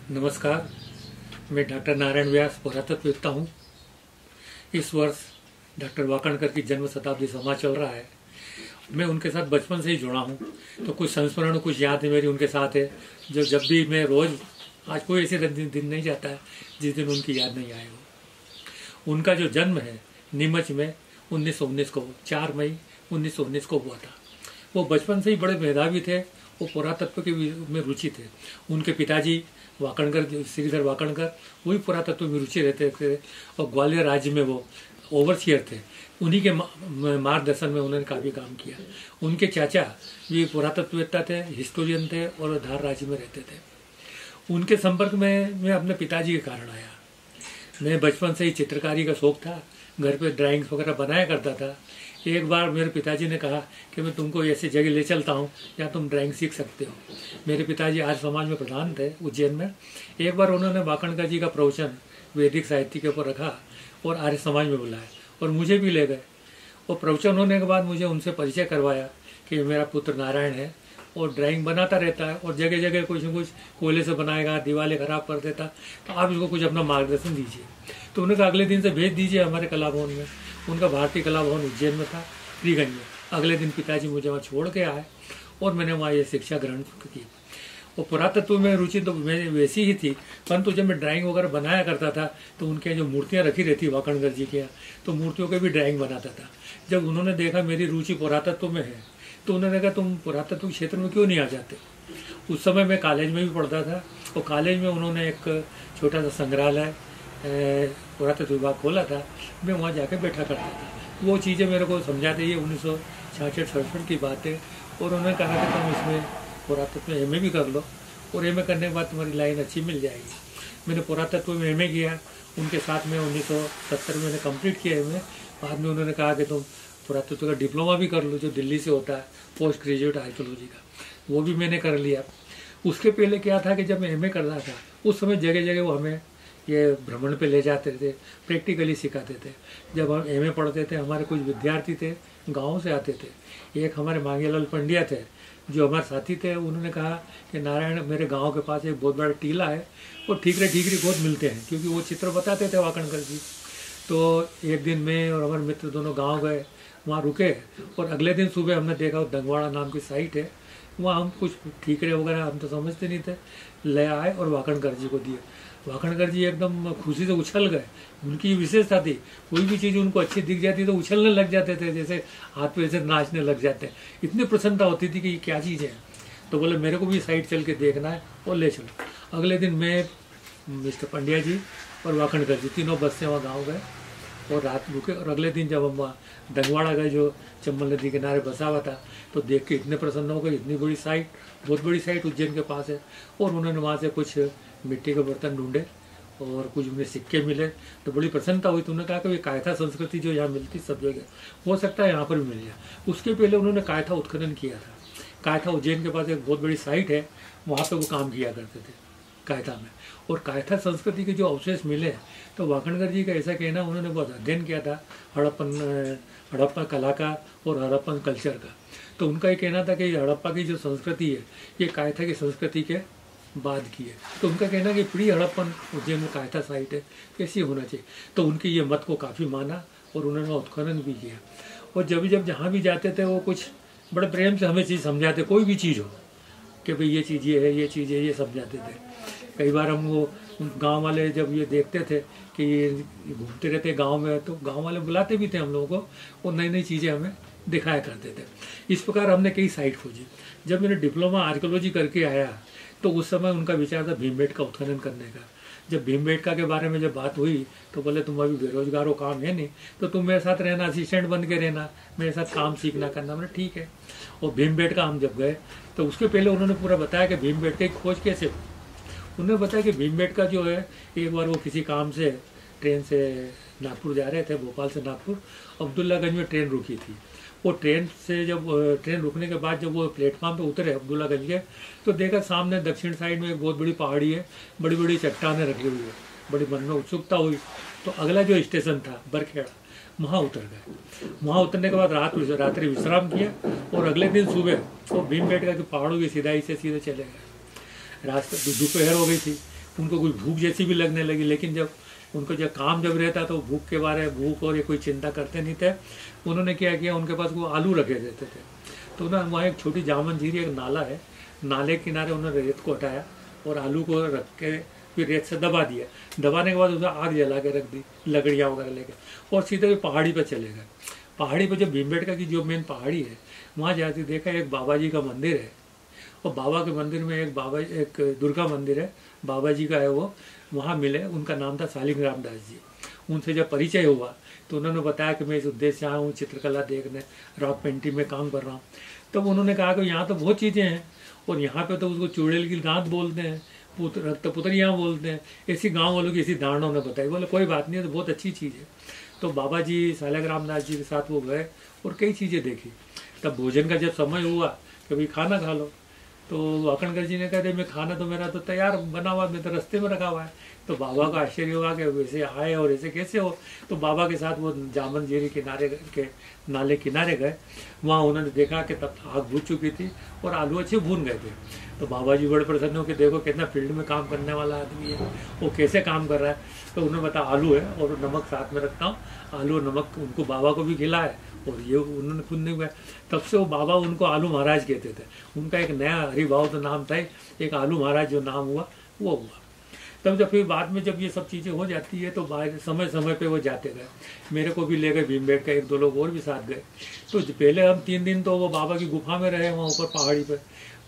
नमस्कार, मैं डॉक्टर नारायण व्यास पुरातत्ववेत्ता हूँ। इस वर्ष डॉक्टर वाकणकर की जन्म शताब्दी समारोह चल रहा है। मैं उनके साथ बचपन से ही जुड़ा हूँ, तो कुछ संस्मरण, कुछ यादें मेरी उनके साथ है। जो जब भी मैं रोज़, आज कोई ऐसे दिन नहीं जाता है जिस दिन उनकी याद नहीं आए हो। उनका जो जन्म है नीमच में 1919 को, 4 मई 1919 को हुआ था। वो बचपन से ही बड़े मेधावी थे, वो पुरातत्व के में रुचि थे। उनके पिताजी वाकणकर, श्रीधर वाकणकर, वही पुरातत्व में रुचि रहते थे और ग्वालियर राज्य में वो ओवरसियर थे। उन्हीं के मार्गदर्शन में उन्होंने काफ़ी काम किया। उनके चाचा भी पुरातत्ववेत्ता थे, हिस्टोरियन थे और धार राज्य में रहते थे। उनके संपर्क में मैं अपने पिताजी के कारण आया। मैं बचपन से ही चित्रकारी का शौक था, घर पे ड्राइंग्स वगैरह बनाया करता था। एक बार मेरे पिताजी ने कहा कि मैं तुमको ऐसी जगह ले चलता हूँ जहाँ तुम ड्राइंग सीख सकते हो। मेरे पिताजी आर्य समाज में प्रधान थे उज्जैन में। एक बार उन्होंने वाकणकर जी का प्रवचन वैदिक साहित्य के ऊपर रखा और आर्य समाज में बुलाया और मुझे भी ले गए। और प्रवचन होने के बाद मुझे उनसे परिचय करवाया कि मेरा पुत्र नारायण है और ड्राइंग बनाता रहता है और जगह जगह कुछ न कुछ कोयले से बनाएगा, दीवारें खराब कर देता, तो आप इसको कुछ अपना मार्गदर्शन दीजिए। तो उन्होंने कहा अगले दिन से भेज दीजिए हमारे कला भवन में। उनका भारतीय कला भवन उज्जैन में था, फ्रीगंज में। अगले दिन पिताजी मुझे वहाँ छोड़ के आए और मैंने वहाँ ये शिक्षा ग्रहण की। और पुरातत्व में रुचि तो मेरी वैसी ही थी, परंतु जब मैं ड्राइंग वगैरह बनाया करता था तो उनके जो मूर्तियाँ रखी रहती वाकणकर जी के यहाँ, तो मूर्तियों के भी ड्राइंग बनाता था। जब उन्होंने देखा मेरी रुचि पुरातत्व में है तो उन्होंने कहा तुम पुरातत्व क्षेत्र में क्यों नहीं आ जाते। उस समय मैं कॉलेज में भी पढ़ता था और कॉलेज में उन्होंने एक छोटा सा संग्रहालय पुरातत्व विभाग खोला था। मैं वहाँ जाके बैठा करता था। वो चीज़ें मेरे को समझाते, ये 1966-67 की बात है। और उन्होंने कहा कि तुम इसमें पुरातत्व में एमए भी कर लो और एमए करने के बाद तुम्हारी लाइन अच्छी मिल जाएगी। मैंने पुरातत्व में एमए किया उनके साथ में। 1970 में मैंने कंप्लीट किया एमए। बाद में उन्होंने कहा कि तुम पुरातत्व का डिप्लोमा भी कर लो, जो दिल्ली से होता है, पोस्ट ग्रेजुएट आर्कियोलॉजी का, वो भी मैंने कर लिया। उसके पहले क्या था कि जब मैं एमए कर रहा था उस समय जगह जगह वो हमें ये भ्रमण पे ले जाते थे, प्रैक्टिकली सिखाते थे। जब हम एमए पढ़ते थे हमारे कुछ विद्यार्थी थे गाँव से आते थे। एक हमारे मांगेलाल पंड्या थे जो हमारे साथी थे। उन्होंने कहा कि नारायण, मेरे गांव के पास एक बहुत बड़ा टीला है और ठीकरे बहुत मिलते हैं, क्योंकि वो चित्र बताते थे वाकणकर जी। तो एक दिन मैं और हमारे मित्र दोनों गांव गए, वहाँ रुके और अगले दिन सुबह हमने देखा दंगवाड़ा नाम की साइट है, वहाँ हम कुछ ठीकरे वगैरह हम तो समझते नहीं थे, ले आए और वाकणकर जी को दिए। वाकणकर जी एकदम खुशी से उछल गए। उनकी विशेषता थी, कोई भी चीज़ उनको अच्छी दिख जाती तो उछलने लग जाते थे, जैसे हाथ पे ऐसे नाचने लग जाते। इतनी प्रसन्नता होती थी कि ये क्या चीज़ है। तो बोले मेरे को भी साइड चल के देखना है और ले चलो। अगले दिन मैं, मिस्टर पंड्या जी और वाकणकर जी तीनों बस से वहाँ गाँव गए और रात रुके। और अगले दिन जब हम वहाँ दंगवाड़ा गए जो चंबल नदी किनारे बसा हुआ था, तो देख के इतने प्रसन्न हो गए। इतनी बड़ी साइट, बहुत बड़ी साइट उज्जैन के पास है। और उन्होंने वहाँ से कुछ मिट्टी के बर्तन ढूंढे और कुछ उन्हें सिक्के मिले, तो बड़ी प्रसन्नता हुई। तो उन्होंने कहा कि ये कायथा संस्कृति जो यहाँ मिलती सब जगह, हो सकता है यहाँ पर भी मिल जाए। उसके पहले उन्होंने कायथा उत्खनन किया था। कायथा उज्जैन के पास एक बहुत बड़ी साइट है, वहाँ पर वो काम किया करते थे कायथा में। और कायथा संस्कृति के जो अवशेष मिले, तो वाकणकर जी का ऐसा कहना, उन्होंने बहुत अध्ययन किया था हड़प्पा कला का और हड़प्पन कल्चर का। तो उनका ये कहना था कि हड़प्पा की जो संस्कृति है ये कायथा की संस्कृति के बाद की है। तो उनका कहना कि प्री हड़प्पन उज्जैन में कायथा साइट है, कैसी होना चाहिए। तो उनकी ये मत को काफ़ी माना और उन्होंने उत्खनन भी किया। और जब जहाँ भी जाते थे वो कुछ बड़े प्रेम से हमें चीज़ समझाते, कोई भी चीज़ हो कि भाई ये चीज़ ये है, ये चीज़ है, ये समझाते थे। कई बार हम वो गांव वाले जब ये देखते थे कि ये घूमते रहते गांव में, तो गांव वाले बुलाते भी थे हम लोगों को और नई नई चीज़ें हमें दिखाया करते थे। इस प्रकार हमने कई साइट खोजी। जब मैंने डिप्लोमा आर्कियोलॉजी करके आया तो उस समय उनका विचार था भीमबेटका का उत्खनन करने का। जब भीमबेटका के बारे में जब बात हुई तो बोले तुम अभी बेरोजगार हो, काम है नहीं, तो तुम मेरे साथ रहना, असिस्टेंट बन के रहना, मेरे साथ काम सीखना करना। मैंने ठीक है। और भीमबेटका हम जब गए तो उसके पहले उन्होंने पूरा बताया कि भीमबेटका की खोज कैसे हुई। उन्होंने बताया कि भीमबेटका जो है, एक बार वो किसी काम से ट्रेन से नागपुर जा रहे थे, भोपाल से नागपुर, अब्दुल्लागंज में ट्रेन रुकी थी। वो ट्रेन से जब ट्रेन रुकने के बाद जब वो प्लेटफॉर्म पे उतरे अब्दुल्लागंज के, तो देखा सामने दक्षिण साइड में एक बहुत बड़ी पहाड़ी है, बड़ी बड़ी चट्टानें रखी हुई है। बड़ी मन में उत्सुकता हुई। तो अगला जो स्टेशन था बरखेड़ा, वहाँ उतर गए। वहाँ उतरने के बाद रात्रि विश्राम किया और अगले दिन सुबह वो भीमबेटका के पहाड़ों की सिधाई से सीधे चले गए। रास्ते दोपहर हो गई थी। उनको कुछ भूख जैसी भी लगने लगी, लेकिन जब उनको जब काम जब रहता तो भूख के बारे में भूख और ये कोई चिंता करते नहीं थे। उन्होंने क्या किया, उनके पास वो आलू रखे रहते थे, तो ना वहाँ एक छोटी जामन झीरी एक नाला है, नाले के किनारे उन्होंने रेत को हटाया और आलू को रख के फिर रेत से दबा दिया। दबाने के बाद उसमें आग जला के रख दी, लकड़ियाँ वगैरह लेके, और सीधे पहाड़ी पर चले गए। पहाड़ी पर जो भीमबेटका की जो मेन पहाड़ी है, वहाँ जाते देखा एक बाबा जी का मंदिर है, और बाबा के मंदिर में एक दुर्गा मंदिर है, बाबा जी का है वो। वहाँ मिले, उनका नाम था शालिग्राम दास जी। उनसे जब परिचय हुआ तो उन्होंने बताया कि मैं इस उद्देश्य से आया हूँ चित्रकला देखने, रॉक पेंटिंग में काम कर रहा हूँ। तब उन्होंने कहा कि यहाँ तो बहुत चीज़ें हैं, और यहाँ पे तो उसको चुड़ैल की दांत बोलते हैं, पुतरियाँ बोलते हैं, ऐसी गाँव वालों की ऐसी धारणा उन्होंने बताई। बोले कोई बात नहीं है, तो बहुत अच्छी चीज़ है। तो बाबा जी शालिग्राम दास जी के साथ वो गए और कई चीज़ें देखी। तब भोजन का जब समय हुआ कि भाई खाना खा लो, तो वाकणकर जी ने कहा मैं खाना तो मेरा तो तैयार बना हुआ, मैं तो रास्ते में रखा हुआ है। तो बाबा का आश्चर्य हुआ कि वैसे आए और ऐसे कैसे हो। तो बाबा के साथ वो जामन झीरी किनारे के नाले किनारे गए, वहाँ उन्होंने देखा कि तब आग बुझ चुकी थी और आलू अच्छे भून गए थे। तो बाबा जी बड़े प्रसन्न हो कि देखो कितना फील्ड में काम करने वाला आदमी है, वो कैसे काम कर रहा है। तो उन्होंने बताया आलू है और नमक साथ में रखता हूँ, आलू और नमक उनको बाबा को भी खिलाए और ये उन्होंने खुद नहीं हुआ। तब से वो बाबा उनको आलू महाराज कहते थे। उनका एक नया हरिभाव तो नाम था, एक आलू महाराज जो नाम हुआ वो हुआ। तब जब फिर बाद में जब ये सब चीज़ें हो जाती है तो बाहर समय समय पे वो जाते गए, मेरे को भी ले गए भीमबेटका, एक दो लोग और भी साथ गए। तो पहले हम 3 दिन तो वो बाबा की गुफा में रहे, वहाँ ऊपर पहाड़ी पे,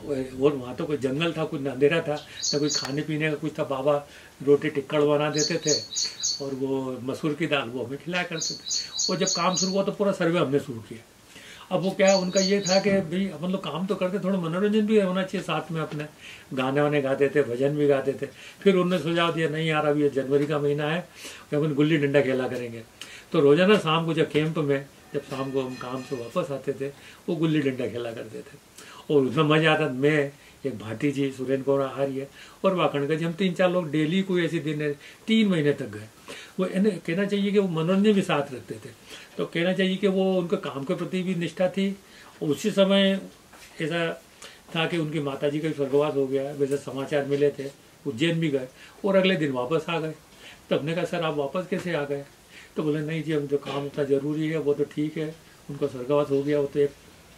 और वहाँ तो कोई जंगल था, कुछ अंधेरा था, न कोई खाने पीने का कुछ था। बाबा रोटी टिक्कड़ बना देते थे और वो मसूर की दाल वो हमें खिलाया करते थे। और जब काम शुरू हुआ तो पूरा सर्वे हमने शुरू किया। अब वो क्या उनका ये था कि भाई अपन लोग काम तो करते, थोड़ा मनोरंजन भी होना चाहिए साथ में, अपने गाने वाने गाते थे, भजन भी गाते थे। फिर उन्होंने सुझाव दिया नहीं यार अभी ये जनवरी का महीना है, अपन गुल्ली डंडा खेला करेंगे। तो रोजाना शाम को जब कैंप में जब शाम को हम काम से वापस आते थे वो गुल्ली डंडा खेला करते थे और उसमें मजा आता। मैं एक भाटी जी, सुरेंद्र कौर आर्य और वाकणकर जी, हम 3-4 लोग डेली कोई ऐसे दिन 3 महीने तक गए। वो कहना चाहिए कि वो मनोरंजन भी साथ रखते थे। तो कहना चाहिए कि वो उनके काम के प्रति भी निष्ठा थी। और उसी समय ऐसा था कि उनकी माता जी का स्वर्गवास हो गया, वैसे समाचार मिले थे। उज्जैन भी गए और अगले दिन वापस आ गए। तब ने कहा सर आप वापस कैसे आ गए? तो बोले नहीं जी, अब जो काम उतना जरूरी है वो तो ठीक है, उनका स्वर्गवास हो गया। वो तो एक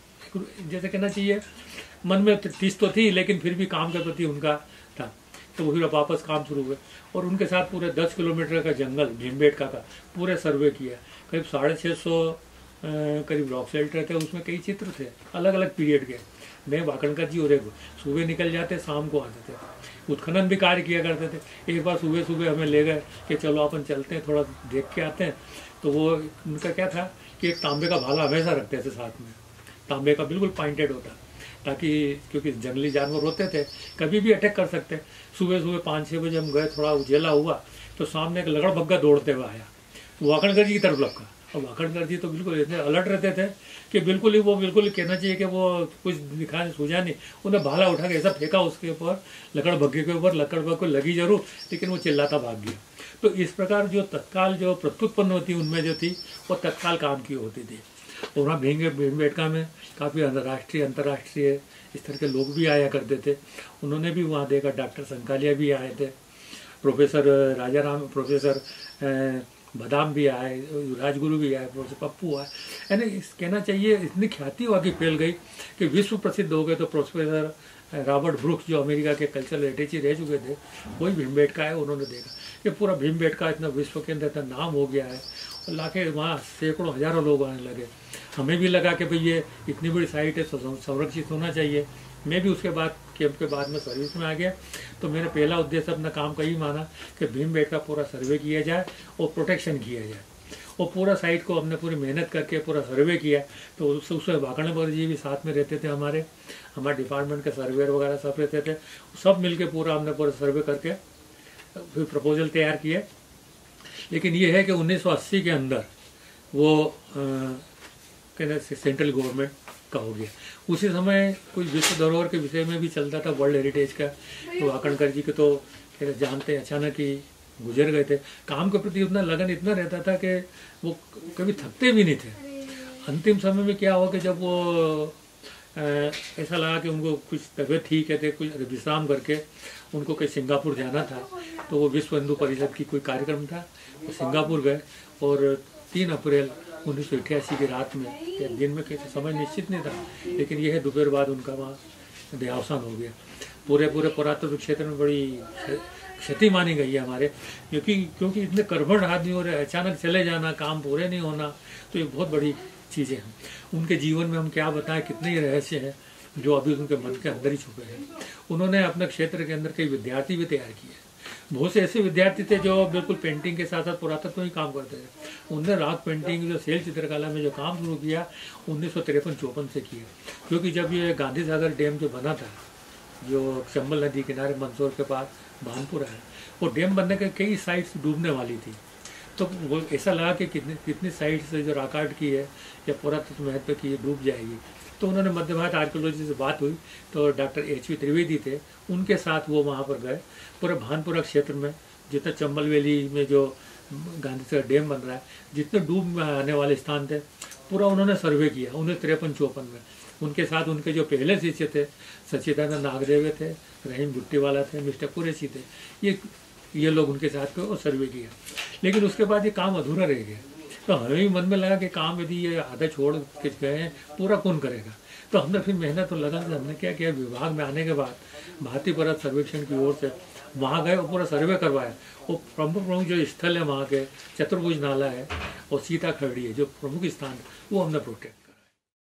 जैसे कहना चाहिए मन में टीस तो थी, लेकिन फिर भी काम के प्रति उनका था। तो वो फिर वापस काम शुरू हुए और उनके साथ पूरे 10 किलोमीटर का जंगल भीमबेटका का पूरे सर्वे किया। करीब 650 करीब रॉक शेल्टर थे, उसमें कई चित्र थे अलग अलग पीरियड के। मैं वाकणकर जी और एक सुबह निकल जाते, शाम को आते थे। उत्खनन भी कार्य किया करते थे। एक बार सुबह सुबह हमें ले गए कि चलो अपन चलते हैं, थोड़ा देख के आते हैं। तो वो उनका क्या था कि एक तांबे का भाला हमेशा रखते थे साथ में, तांबे का बिल्कुल पॉइंटेड होता, ताकि क्योंकि जंगली जानवर होते थे कभी भी अटैक कर सकते। सुबह सुबह 5-6 बजे हम गए, थोड़ा उजेला हुआ तो सामने एक लगड़बग्गा दौड़ते हुए आया, वाकणकर जी की तरफ लपका। और वाकणकर जी तो बिल्कुल इतने अलर्ट रहते थे कि बिल्कुल ही वो बिल्कुल कहना चाहिए कि वो कुछ दिखा सूझा नहीं, उन्हें भाला उठा के ऐसा फेंका उसके ऊपर, लकड़बग्गे के ऊपर। लकड़बग्गे को लगी जरूर, लेकिन वो चिल्लाता भाग गया। तो इस प्रकार जो तत्काल जो प्रत्युत्पन्न होती उनमें जो थी वो तत्काल काम की होती थी। और वहाँ भीमबेटका में काफ़ी राष्ट्रीय अंतर्राष्ट्रीय स्तर के लोग भी आया करते थे। उन्होंने भी वहाँ देखा, डॉक्टर संकालिया भी आए थे, प्रोफेसर राजाराम, प्रोफेसर बदाम भी आए, राजगुरु भी आए, प्रोफेसर पप्पू आए। यानी कहना चाहिए इतनी ख्याति वहाँ की फैल गई कि विश्व प्रसिद्ध हो गए। तो प्रोफेसर रॉबर्ट ब्रुक्स जो अमेरिका के कल्चरल एटेची रह चुके थे, वही भीमबेटका है। उन्होंने देखा कि पूरा भीमबेटका इतना विश्व के अंदर इतना नाम हो गया है और लाखे वहाँ सैकड़ों हजारों लोग आने लगे। हमें भी लगा कि भाई ये इतनी बड़ी साइट है, संरक्षित होना चाहिए। मैं भी उसके बाद कैंप के बाद में सर्विस में आ गया। तो मैंने पहला उद्देश्य अपना काम का ही माना कि भीमबेटका पूरा सर्वे किया जाए और प्रोटेक्शन किया जाए। और पूरा साइट को हमने पूरी मेहनत करके पूरा सर्वे किया। तो उसमें वाकणकर जी भी साथ में रहते थे, हमारे डिपार्टमेंट के सर्वेयर वगैरह सब रहते थे। सब मिलके पूरा हमने पूरा सर्वे करके फिर प्रपोजल तैयार किए। लेकिन ये है कि 1980 के अंदर वो सेंट्रल गवर्नमेंट का हो गया। उसी समय कुछ विश्व धरोहर के विषय में भी चलता था, वर्ल्ड हेरिटेज का। तो वाकणकर जी के तो जानते अचानक ही गुजर गए थे। काम के प्रति उतना लगन इतना रहता था कि वो कभी थकते भी नहीं थे। अंतिम समय में क्या हुआ कि जब वो ऐसा लगा कि उनको कुछ तबीयत ठीक है, थे कुछ विश्राम करके उनको कहीं सिंगापुर जाना था। तो वो विश्व हिंदू परिषद की कोई कार्यक्रम था, वो सिंगापुर गए और 3 अप्रैल 1988 की रात में या दिन में कैसे समय निश्चित नहीं था, लेकिन यह दोपहर बाद उनका वहाँ देहावसान हो गया। पूरे पुरातत्व क्षेत्र में बड़ी क्षति मानी गई है हमारे, क्योंकि इतने कर्मठ आदमी और अचानक चले जाना, काम पूरे नहीं होना, तो ये बहुत बड़ी चीज़ें हैं। उनके जीवन में हम क्या बताएं, कितने ही रहस्य हैं जो अभी उनके मन के अंदर ही छुपे हैं। उन्होंने अपने क्षेत्र के अंदर कई विद्यार्थी भी तैयार किए। बहुत से ऐसे विद्यार्थी थे जो बिल्कुल पेंटिंग के साथ साथ पुरातत्व ही काम करते थे। उनने रॉक पेंटिंग जो सेल चित्रकला में जो काम शुरू किया 1953-54 से किया, क्योंकि जब ये गांधी सागर डैम जो बना था, जो चंबल नदी किनारे मंदसौर के पास भानपुरा है, वो डैम बनने के कई साइट्स डूबने वाली थी। तो वो ऐसा लगा कि कितनी साइट्स जो रॉक आर्ट की है या पुरातत्व महत्व की है डूब जाएगी। तो उन्होंने मध्य भारत आर्कियोलॉजी से बात हुई, तो डॉक्टर एच वी त्रिवेदी थे, उनके साथ वो वहाँ पर गए। पूरे भानपुरा क्षेत्र में जितना चंबल वैली में जो गांधी सागर डैम बन रहा है, जितने डूब में आने वाले स्थान थे, पूरा उन्होंने सर्वे किया 1953-54 में। उनके साथ उनके जो पहले शिष्य थे, सच्चिदानंद नागदेव थे, रहीम गुट्टीवाला थे, मिस्टर कुरैशी थे, ये लोग उनके साथ को सर्वे किया। लेकिन उसके बाद ये काम अधूरा रह गया। तो हमें भी मन में लगा कि काम यदि ये आधा छोड़ के गए हैं, पूरा कौन करेगा। तो हमने फिर मेहनत और लगन से हमने क्या किया, विभाग में आने के बाद भारतीय पुरातत्व सर्वेक्षण की ओर से वहाँ गए और पूरा सर्वे करवाया। वो प्रमुख जो स्थल है वहाँ के, चतुर्भुज नाला है और सीता खरड़ी है, जो प्रमुख स्थान है, वो हमने प्रोटेक्ट